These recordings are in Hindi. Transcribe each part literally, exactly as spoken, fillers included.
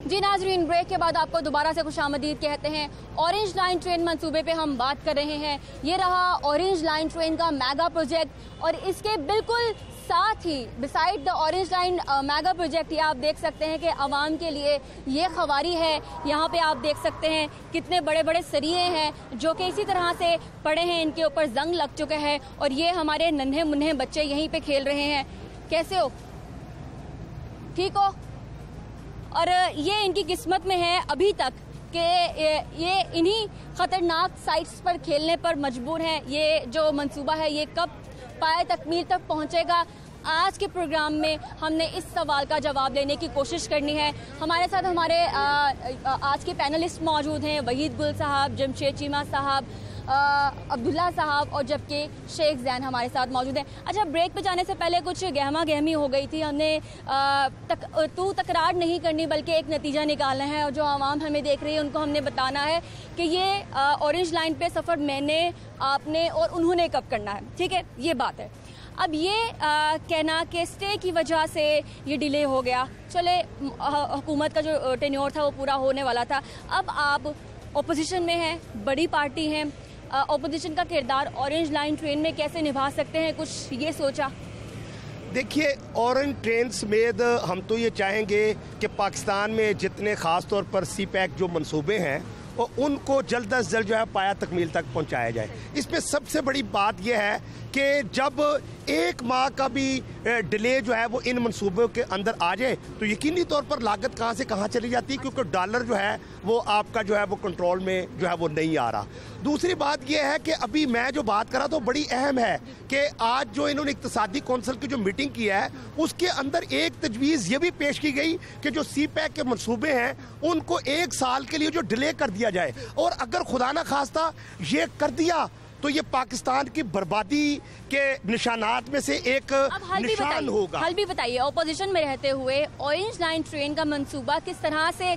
जी नाजरीन, ब्रेक के बाद आपको दोबारा से खुशामदीद कहते हैं। ऑरेंज लाइन ट्रेन मंसूबे पे हम बात कर रहे हैं। ये रहा ऑरेंज लाइन ट्रेन का मेगा प्रोजेक्ट और इसके बिल्कुल साथ ही beside the orange line mega project ये आप देख सकते हैं कि आवाम के लिए ये खवारी है। यहाँ पे आप देख सकते हैं कितने बड़े बड़े सरिये हैं जो कि इसी तरह से पड़े हैं, इनके ऊपर जंग लग चुके हैं और ये हमारे नन्हे मुन्ने बच्चे यहीं पे खेल रहे हैं। कैसे हो? ठीक हो? और ये इनकी किस्मत में है अभी तक कि ये इन्हीं ख़तरनाक साइट्स पर खेलने पर मजबूर हैं। ये जो मंसूबा है ये कब पाए तकमील तक पहुंचेगा, आज के प्रोग्राम में हमने इस सवाल का जवाब देने की कोशिश करनी है। हमारे साथ हमारे आ, आ, आज के पैनलिस्ट मौजूद हैं, वहीद गुल साहब, जमशेद चीमा साहब, अब्दुल्ला साहब और जबकि शेख जैन हमारे साथ मौजूद हैं। अच्छा, ब्रेक पे जाने से पहले कुछ गहमा गहमी हो गई थी। हमने आ, तक, तू तकरार नहीं करनी बल्कि एक नतीजा निकालना है और जो आवाम हमें देख रही है उनको हमने बताना है कि ये ऑरेंज लाइन पे सफ़र मैंने, आपने और उन्होंने कब करना है। ठीक है, ये बात है। अब ये आ, कहना कि स्टे की वजह से ये डिले हो गया, चले हुकूमत का जो टेन्योर था वो पूरा होने वाला था। अब आप ओपोजिशन में हैं, बड़ी पार्टी हैं, ओपोजिशन का किरदार ऑरेंज लाइन ट्रेन में कैसे निभा सकते हैं, कुछ ये सोचा? देखिए, ऑरेंज ट्रेन समेत हम तो ये चाहेंगे कि पाकिस्तान में जितने ख़ास तौर पर सी पैक जो मंसूबे हैं और उनको जल्द अज जल्द जो है पाया तकमील तक पहुंचाया जाए। इसमें सबसे बड़ी बात यह है कि जब एक माह का भी डिले जो है वो इन मंसूबों के अंदर आ जाए तो यकीनी तौर पर लागत कहाँ से कहाँ चली जाती है, क्योंकि डॉलर जो है वो आपका जो है वो कंट्रोल में जो है वो नहीं आ रहा। दूसरी बात यह है कि अभी मैं जो बात कर रहा तो बड़ी अहम है कि आज जो इन्होंने इक्तिसादी कौंसिल की जो मीटिंग की है उसके अंदर एक तजवीज़ ये भी पेश की गई कि जो सी पैक के मंसूबे हैं उनको एक साल के लिए जो डिले कर दिया जाए, और अगर खुदा ना खास्ता ये कर दिया तो ये पाकिस्तान की बर्बादी के निशानात में से एक निशान होगा। हल भी बताइए, ऑपोजिशन में रहते हुए ऑरेंज लाइन ट्रेन का मंसूबा किस तरह से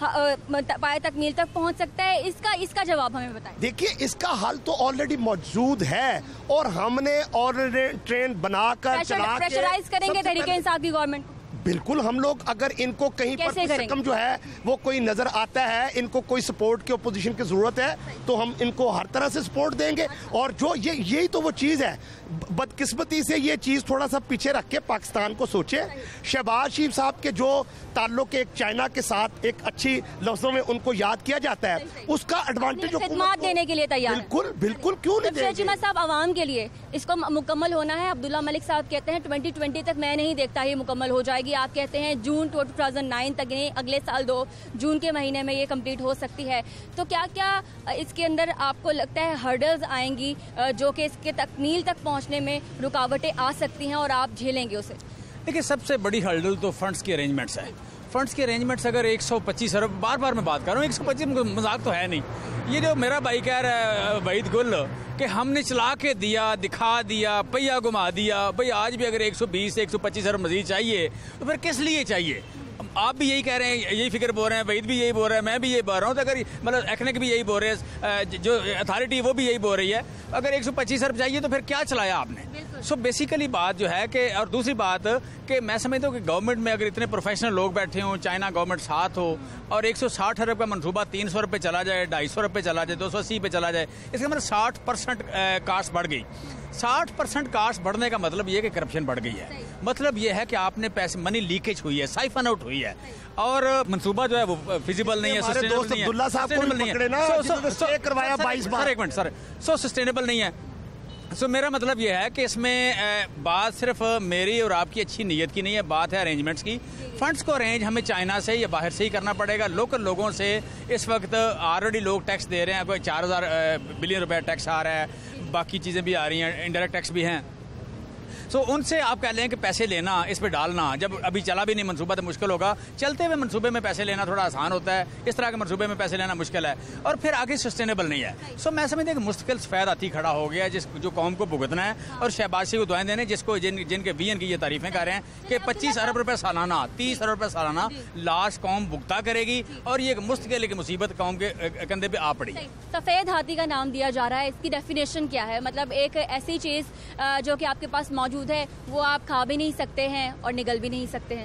पाए तकमील तक पहुंच सकता है, इसका इसका जवाब हमें बताएं। देखिए, इसका हल तो ऑलरेडी मौजूद है और हमने ऑरेंज ट्रेन बनाकर चला के प्रेशराइज करेंगे तहरीके इंसाफ की गवर्नमेंट। बिल्कुल, हम लोग अगर इनको कहीं पर कम जो है वो कोई नजर आता है, इनको कोई सपोर्ट की ओपोजिशन की जरूरत है तो हम इनको हर तरह से सपोर्ट देंगे। और जो ये यही तो वो चीज़ है, बदकिस्मती से ये चीज़ थोड़ा सा पीछे रख के पाकिस्तान को सोचे। शहबाज शरीफ साहब के जो ताल्लुक एक चाइना के साथ एक अच्छी लफ्जों में उनको याद किया जाता है, उसका एडवांटेज देने के लिए तैयार। बिल्कुल बिल्कुल, क्यों नहीं देंगे साहब, आवाम के लिए इसको मुकम्मल होना है। अब्दुल्ला मलिक साहब कहते हैं ट्वेंटी ट्वेंटी तक मैं नहीं देखता ये मुकम्मल हो जाएगी। आप कहते हैं जून टू थाउजेंड नाइन तक, नहीं अगले साल दो जून के महीने में ये कंप्लीट हो सकती है। तो क्या क्या इसके अंदर आपको लगता है हर्डल्स आएंगी जो कि इसके तकमील तक पहुंचने में रुकावटें आ सकती हैं और आप झेलेंगे उसे? देखिए, सबसे बड़ी हर्डल तो फंड्स के अरेंजमेंट्स है। फंड्स के अरेंजमेंट्स अगर एक सौ पच्चीस अरब, बार बार मैं बात कर रहा हूँ, एक सौ पच्चीस मजाक तो है नहीं। ये जो मेरा भाई कह रहा है वहीद गुल कि हमने चला के दिया, दिखा दिया, पहिया घुमा दिया, भाई आज भी अगर एक सौ बीस एक सौ पच्चीस अरब मजीद चाहिए तो फिर किस लिए चाहिए? आप भी यही कह रहे हैं, यही फिक्र बोल रहे हैं, वहीद भी यही बोल रहा है, मैं भी यही बोल रहा हूँ। तो अगर मतलब एक्नेक भी यही बोल रहे हैं, जो अथॉरिटी वो भी यही बोल रही है, अगर एक सौ पच्चीस अरब चाहिए तो फिर क्या चलाया आपने? सो so बेसिकली बात जो है कि, और दूसरी बात कि मैं समझता हूँ कि गवर्नमेंट में अगर इतने प्रोफेशनल लोग बैठे हों, चाइना गवर्नमेंट साथ हो और एक सौ साठ अरब का मनसूबा तीन सौ रुपये चला जाए, ढाई सौ रुपये चला जाए, दो सौ अस्सी पे चला जाए, इसका मतलब साठ परसेंट कास्ट बढ़ गई। साठ परसेंट कास्ट बढ़ने का मतलब ये कि करप्शन बढ़ गई है। मतलब ये है कि आपने पैसे, मनी लीकेज हुई है, साइफन आउट हुई है और मंसूबा जो है वो फिजिबल नहीं है, सस्टेनेबल नहीं है। अब्दुल्ला साहब को भी पकड़े ना, जिन्होंने करवाया बाईस बार। सर एक मिनट सर, सो सस्टेनेबल नहीं है। सो so, मेरा मतलब यह है कि इसमें आ, बात सिर्फ मेरी और आपकी अच्छी नीयत की नहीं है, बात है अरेंजमेंट्स की। फंड्स को अरेंज हमें चाइना से या बाहर से ही करना पड़ेगा। लोकल लोगों से इस वक्त ऑलरेडी लोग टैक्स दे रहे हैं, कोई चार हज़ार बिलियन रुपए टैक्स आ रहा है, बाकी चीज़ें भी आ रही हैं, इनडायरेक्ट टैक्स भी हैं। सो so, उनसे आप कह लें कि पैसे लेना, इस पर डालना, जब अभी चला भी नहीं मंसूबा तो मुश्किल होगा। चलते हुए मंसूबे में पैसे लेना थोड़ा आसान होता है, इस तरह के मंसूबे में पैसे लेना मुश्किल है और फिर आगे सस्टेनेबल नहीं है। सो so, मैं समझता हूं कि मुस्तकिल सफ़ेद हाथी खड़ा हो गया है जिस जो कौम को भुगतना है और शहबाजी को दुआएं देने, जिसको जिन जिनके वीएन की ये तारीफें कर रहे हैं कि पच्चीस अरब रुपये सालाना, तीस अरब रुपये सालाना लास्ट कौम भुगता करेगी और ये मुश्किल की मुसीबत कौम के कंधे पे आ पड़ी। सफ़ेद हाथी का नाम दिया जा रहा है, इसकी डेफिनेशन क्या है? मतलब एक ऐसी चीज़ जो कि आपके पास मौजूद है वो आप खा भी नहीं सकते हैं और निगल भी नहीं सकते हैं।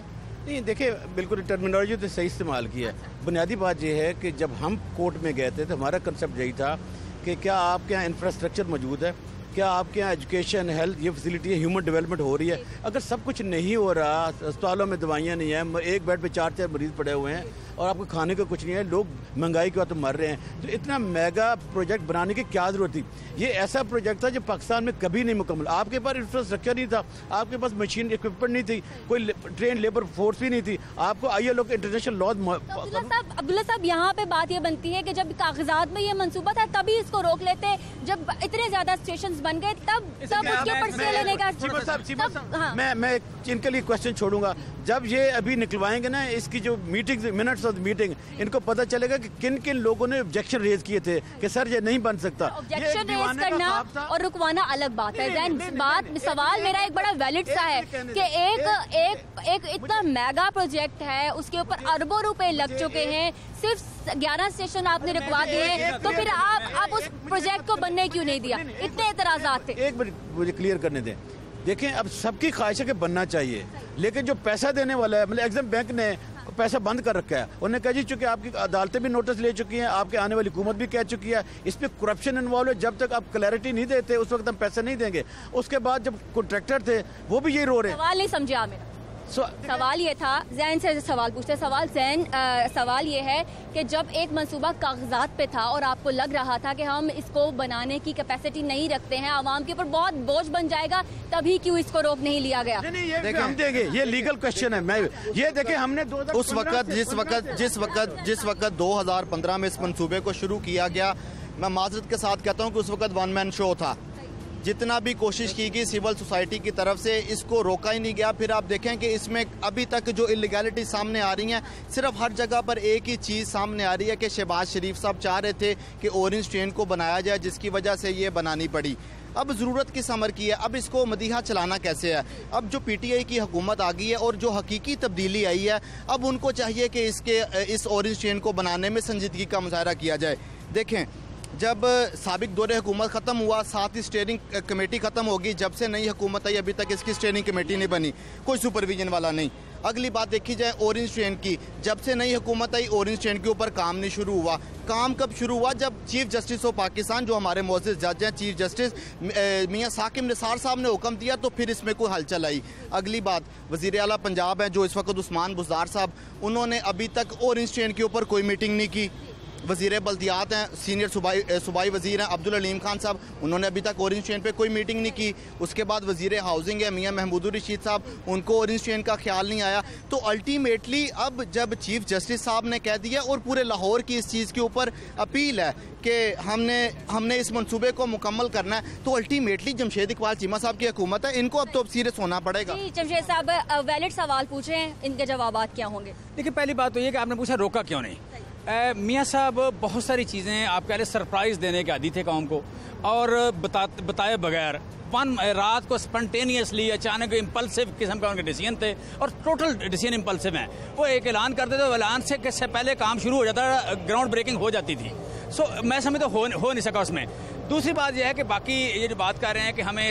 नहीं देखिए, बिल्कुल टर्मिनोलॉजी तो सही इस्तेमाल की है। बुनियादी बात यह है कि जब हम कोर्ट में गए थे तो हमारा कंसेप्ट यही था कि क्या आपके यहाँ इंफ्रास्ट्रक्चर मौजूद है, क्या आपके यहाँ एजुकेशन, हेल्थ, ये फैसिलिटी है, ह्यूमन डेवलपमेंट हो रही है। अगर सब कुछ नहीं हो रहा, अस्पतालों में दवाइयाँ नहीं हैं, एक बेड पे चार चार मरीज पड़े हुए हैं और आपको खाने को कुछ नहीं है, लोग महंगाई के वक्त मर रहे हैं, तो इतना मेगा प्रोजेक्ट बनाने की क्या ज़रूरत थी? ये ऐसा प्रोजेक्ट था जो पाकिस्तान में कभी नहीं मुकम्मल। आपके पास इंफ्रास्ट्रक्चर नहीं था, आपके पास मशीन इक्विपमेंट नहीं थी, कोई ट्रेन लेबर फोर्स भी नहीं थी, आपको आई एल ओ के इंटरनेशनल लॉ। अब्दुल्ला साहब, यहाँ पे बात ये बनती है कि जब कागजात में ये मंसूबा था तभी इसको रोक लेते, जब इतने ज्यादा स्टेशन बन गए तब तब उसके ऊपर स्टे लेने का। तब हाँ। मैं मैं इनके लिए क्वेश्चन छोड़ूंगा, जब ये अभी निकलवाएंगे ना इसकी जो मीटिंग, मिनट्स ऑफ मीटिंग, इनको पता चलेगा कि किन किन लोगों ने ऑब्जेक्शन रेज किए थे कि सर ये नहीं बन सकता। ऑब्जेक्शन रेज करना और रुकवाना अलग बात है। नहीं, नहीं, बात नहीं, सवाल मेरा एक बड़ा वैलिड सा है कि एक एक एक इतना मेगा प्रोजेक्ट है, उसके ऊपर अरबों रुपए लग चुके हैं, सिर्फ ग्यारह स्टेशन आपने रुकवा दिए, तो फिर आप आप उस प्रोजेक्ट को बनने क्यों नहीं दिया? इतने एतराजात थे। एक मिनट मुझे क्लियर करने दें। देखें, अब सबकी ख्वाहिश है कि बनना चाहिए, लेकिन जो पैसा देने वाला है, मतलब एग्जाम बैंक ने पैसा बंद कर रखा है। उन्होंने कहा जी चूंकि आपकी अदालतें भी नोटिस ले चुकी हैं, आपके आने वाली हुकूमत भी कह चुकी है, इस पर करप्शन इन्वॉल्व है, जब तक आप क्लैरिटी नहीं देते उस वक्त हम पैसे नहीं देंगे। उसके बाद जब कॉन्ट्रैक्टर थे वो भी यही रो रहे हैं। सवाल नहीं समझे आप मेरा। So, सवाल ये था, जैन से सवाल पूछते सवाल जैन आ, सवाल ये है कि जब एक मंसूबा कागजात पे था और आपको लग रहा था कि हम इसको बनाने की कैपेसिटी नहीं रखते हैं, आवाम के ऊपर बहुत बोझ बन जाएगा, तभी क्यों इसको रोक नहीं लिया गया? नहीं, नहीं, ये हम देंगे, ये लीगल क्वेश्चन है। मैं ये देखें, हमने दो उस वक्त जिस वक्त जिस वक्त जिस वक्त दो हजार पंद्रह में इस मंसूबे को शुरू किया गया, मैं माजरत के साथ कहता हूँ कि उस वक्त वन मैन शो था। जितना भी कोशिश की गई सिविल सोसाइटी की तरफ से, इसको रोका ही नहीं गया। फिर आप देखें कि इसमें अभी तक जो इलीगैलिटी सामने आ रही हैं, सिर्फ हर जगह पर एक ही चीज़ सामने आ रही है कि शहबाज शरीफ साहब चाह रहे थे कि ऑरेंज ट्रेन को बनाया जाए, जिसकी वजह से ये बनानी पड़ी। अब ज़रूरत किस अमर की है? अब इसको मदीहा चलाना कैसे है? अब जो पीटीआई की हुकूमत आ गई है और जो हकीकी तब्दीली आई है, अब उनको चाहिए कि इसके इस ऑरेंज ट्रेन को बनाने में संजीदगी का मुजाहरा किया जाए। देखें, जब साबिक दौरे हुकूमत ख़त्म हुआ, साथ ही स्टीयरिंग कमेटी ख़त्म होगी, जब से नई हुकूमत आई अभी तक इसकी स्टीयरिंग कमेटी नहीं बनी, कोई सुपरविजन वाला नहीं। अगली बात देखी जाए ऑरेंज ट्रेन की, जब से नई हुकूमत आई ऑरेंज ट्रेन के ऊपर काम नहीं शुरू हुआ। काम कब शुरू हुआ? जब चीफ जस्टिस ऑफ पाकिस्तान, जो हमारे मोअज़्ज़िज़ जज हैं, चीफ जस्टिस मियाँ साकिब निसार साहब ने हुक्म दिया, तो फिर इसमें कोई हलचल आई। अगली बात, वज़ीर आला पंजाब हैं जो इस वक्त उस्मान बुज़दार साहब, उन्होंने अभी तक ऑरेंज ट्रेन के ऊपर कोई मीटिंग नहीं की। वज़ीर बल्दियात हैं, सीनियर सूबाई सूबाई वज़ीर हैं अब्दुल अलीम खान साहब, उन्होंने अभी तक ऑरेंज ट्रेन पे कोई मीटिंग नहीं की। उसके बाद वज़ीर हाउसिंग है मियाँ महमूदुर रशीद साहब, उनको ऑरेंज ट्रेन का ख्याल नहीं आया। तो अल्टीमेटली अब जब चीफ जस्टिस साहब ने कह दिया और पूरे लाहौर की इस चीज़ के ऊपर अपील है कि हमने हमने इस मंसूबे को मुकम्मल करना है, तो अल्टीमेटली जमशेद इकबाल चीमा साहब की हुकूमत है, इनको अब तो अब सीरियस होना पड़ेगा। जमशेद साहब वैलिड सवाल पूछ रहे हैं, इनके जवाब क्या होंगे? देखिए, पहली बात तो ये कि आपने पूछा रोका क्यों नहीं। मियाँ साहब बहुत सारी चीज़ें आप कह रहे सरप्राइज़ देने के आदी थे कौम को, और बता बताए बगैर वन रात को स्पॉन्टेनियसली अचानक इम्पल्सिव किस्म का उनके डिसीजन थे, और टोटल डिसीजन इम्पल्सिव हैं। वो एक ऐलान करते थे, ऐलान से से पहले काम शुरू हो जाता, ग्राउंड ब्रेकिंग हो जाती थी। सो so, मैं समझता तो हो, हो नहीं सका उसमें। दूसरी बात यह है कि बाकी ये जो बात कर रहे हैं कि हमें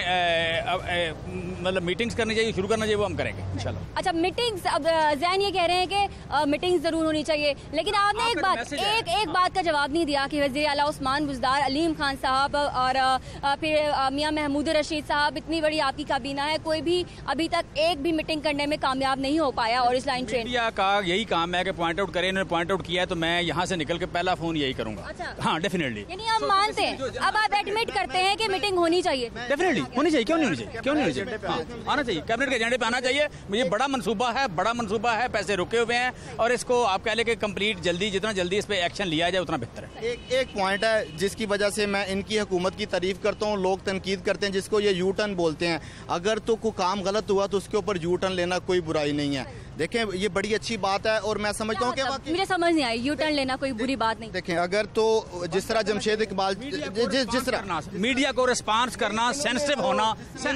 इसमें मतलब मीटिंग्स करनी चाहिए, शुरू करना चाहिए, वो हम करेंगे इंशाल्लाह। अच्छा, मीटिंग्स, अब जैन ये कह रहे हैं कि मीटिंग्स जरूर होनी चाहिए, लेकिन आपने एक बात एक एक बात का जवाब नहीं दिया कि वज़ीर आला उस्मान बुज़दार, अलीम खान साहब और फिर मियाँ महमूद रशीद साहब, इतनी बड़ी आपकी काबीना है, कोई भी अभी तक एक भी मीटिंग करने में कामयाब नहीं हो पाया। और इस लाइन ट्रेन मीडिया का यही काम है कि पॉइंट आउट करें, इन्होंने पॉइंट आउट किया है तो मैं यहाँ से निकल के पहला फोन यही करूँगा। अच्छा। हाँ, डेफिनेटली। यानी आप मानते हैं, अब आप एडमिट करते हैं कि मीटिंग होनी चाहिए? डेफिनेटली होनी चाहिए, क्यों नहीं होनी चाहिए, क्यों नहीं होनी चाहिए, आना चाहिए, कैबिनेट के एजेंडे पे आना चाहिए। ये बड़ा मंसूबा है, बड़ा मंसूबा है, पैसे रुके हुए हैं, और इसको आप कह लें कि कंप्लीट जल्दी, जितना जल्दी इस पे एक्शन लिया जाए उतना बेहतर है। एक एक पॉइंट है जिसकी वजह से मैं इनकी हुकूमत की तारीफ करता हूँ, लोग तनकीद करते हैं, जिसको ये यू टर्न बोलते हैं। अगर तो कोई काम गलत हुआ तो उसके ऊपर यू टर्न लेना कोई बुराई नहीं है। देखें, ये बड़ी अच्छी बात है, और मैं समझता हूँ कि मतलब, मुझे समझ नहीं आई, यू टर्न लेना कोई बुरी बात नहीं। देखें, अगर तो जिस तरह जमशेद इकबाल जिस जिस तरह मीडिया को रिस्पांस करना, सेंसिटिव होना,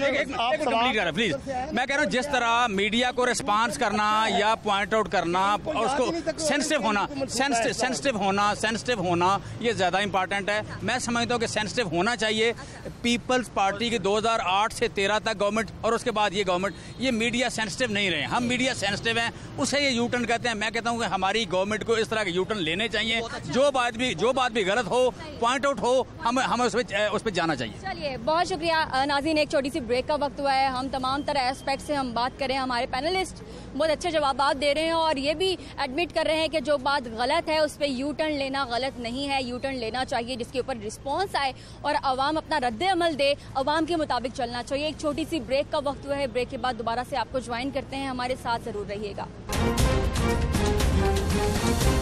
प्लीज मैं कह रहा हूँ, जिस तरह मीडिया को रिस्पांस करना या पॉइंट आउट करना, उसको सेंसिटिव होना सेंसिटिव होना सेंसिटिव होना ये ज्यादा इंपॉर्टेंट है। मैं समझता हूँ कि सेंसिटिव होना चाहिए। पीपल्स पार्टी की दो हज़ार आठ से तेरह तक गवर्नमेंट और उसके बाद ये गवर्नमेंट, ये मीडिया सेंसिटिव नहीं रहे। हम मीडिया सेंसिटिव पहुंचे हुए हैं, उसे ये यू टर्न कहते हैं। मैं कहता हूँ कि हमारी गवर्नमेंट को इस तरह के यू टर्न लेने चाहिए। जो बात भी जो बात भी गलत हो, पॉइंट आउट हो, हमें हमें उस पर उस पर जाना चाहिए। चलिए, बहुत शुक्रिया नाज़रीन। एक छोटी सी ब्रेक का वक्त हुआ है। हम तमाम तरह एस्पेक्ट से हम बात करें, हमारे पैनलिस्ट बहुत अच्छे जवाब दे रहे हैं और ये भी एडमिट कर रहे हैं कि जो बात गलत है उस पर यू टर्न लेना गलत नहीं है। यू टर्न लेना चाहिए जिसके ऊपर रिस्पॉन्स आए और अवाम अपना रद्द अमल दे, अवाम के मुताबिक चलना चाहिए। एक छोटी सी ब्रेक का वक्त हुआ है। ब्रेक के बाद दोबारा से आपको ज्वाइन करते हैं, हमारे साथ जरूर रहिएगा।